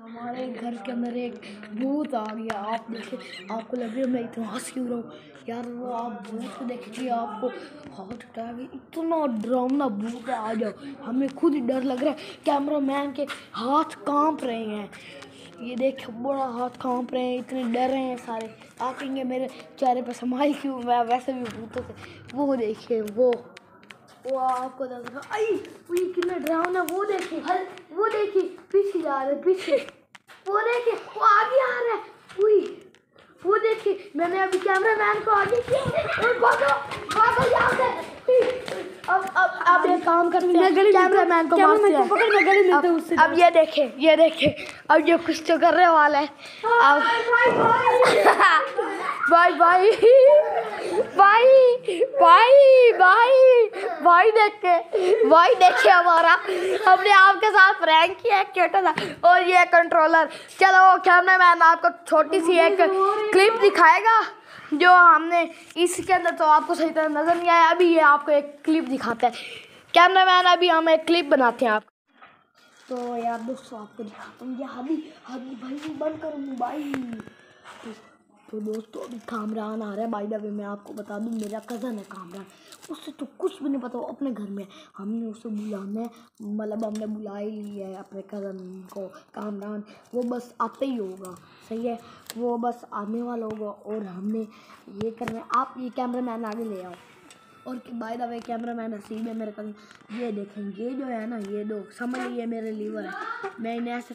हमारे घर के अंदर एक भूत आ गया। आप देखिए, आपको लग रही है मैं इतना हंस क्यों रहा हूँ यार। वो आप भूत को देखिए, आपको हार्ट अटैक, इतना डरावना भूत है। आ जाओ, हमें खुद ही डर लग रहा है। कैमरा मैन के हाथ कांप रहे हैं, ये देख बड़ा हाथ कांप रहे हैं, इतने डर रहे हैं सारे। आप कहेंगे मेरे चेहरे पर समाई क्यों, मैं वैसे भी भूतों से। वो देखिए, वो आपको आई कितना डरावना। वो देखिए पीछे जा रहे, पीछे। वो देखिए, वो आगे आ रहा है। वो देखिए, मैंने अभी कैमरा मैन को आगे किया। भागो यहाँ से। अब एक काम करते हैं, कैमरा मैन को मारते हैं। अब ये देखे, अब ये कुछ तो करने वाला है। अब भाई देखे हमारा, हमने आपके साथ प्रैंक किया छोटा सा। और ये कंट्रोलर, चलो कैमरा मैन आपको छोटी सी एक क्लिप दिखाएगा जो हमने इसके अंदर, तो आपको सही तरह नजर नहीं आया। अभी ये आपको एक क्लिप दिखाता है कैमरा मैन। अभी हम एक क्लिप बनाते हैं आप। तो यार दोस्तों, आपको दिखाता हूँ ये हादी भाई, बंद करो मोबाइल। तो दोस्तों, अभी कामरान आ रहा है। बाय द वे मैं आपको बता दूं, मेरा कज़न है कामरान। उससे तो कुछ भी नहीं पता, वो अपने घर में। हमने उसे बुलाना है, मतलब हमने बुला ही लिया है अपने कज़न को, कामरान। वो बस आते ही होगा, सही है, वो बस आने वाला होगा। और हमने ये करना है, आप ये कैमरा मैन आगे ले आओ। और by the way camera man नसीब है मेरे कज़न। ये देखें, ये जो है ना, ये दो समझ लीजिए मेरे लीवर है। मैं इन्हें ऐसे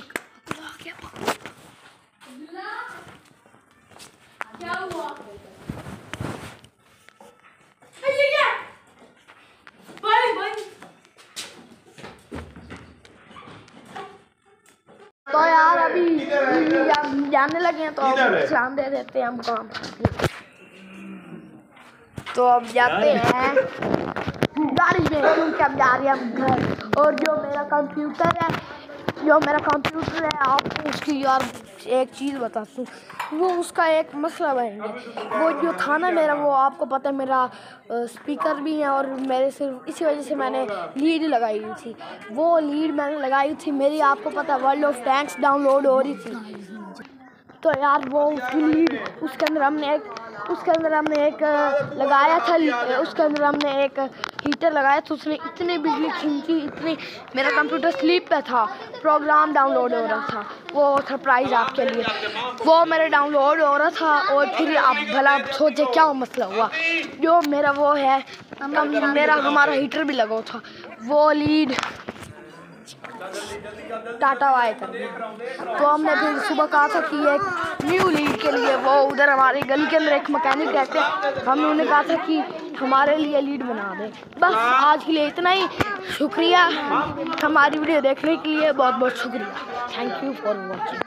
क्या हुआ? तो यार अभी जाने लगे हैं, तो सलाम दे देते हैं हम काम। तो अब जाते हैं गाड़ी में, क्योंकि अब जा रहे हैं हम घर। और जो मेरा कंप्यूटर है, आपको उसकी यार एक चीज़ बताता हूँ। वो उसका एक मसला बन गया। वो जो था ना मेरा, वो आपको पता है मेरा स्पीकर भी है, और मेरे सिर्फ इसी वजह से मैंने लीड लगाई हुई थी। वो लीड मैंने लगाई हुई थी मेरी, आपको पता है वर्ल्ड ऑफ टैंक्स डाउनलोड हो रही थी। तो यार वो उसकी लीड, उसके अंदर हमने एक लगाया था, उसके अंदर हमने एक हीटर लगाया था। उसने इतनी बिजली खींची, इतनी, मेरा कंप्यूटर स्लीप पे था, प्रोग्राम डाउनलोड हो रहा था। वो सरप्राइज़ आपके लिए, वो मेरे डाउनलोड हो रहा था। और फिर आप भला सोचे क्या मसला हुआ, जो मेरा वो है, हमारा हीटर भी लगा था, वो लीड टाटा वाई कर। तो हमने फिर सुबह कहा था कि एक न्यू लीड के लिए, वो उधर हमारी गली के अंदर एक मैकेनिक रहते हैं, हमने उन्हें कहा था कि हमारे लिए लीड बना दें। बस आज के लिए इतना ही। शुक्रिया हमारी वीडियो देखने के लिए, बहुत बहुत शुक्रिया। Thank you for watching.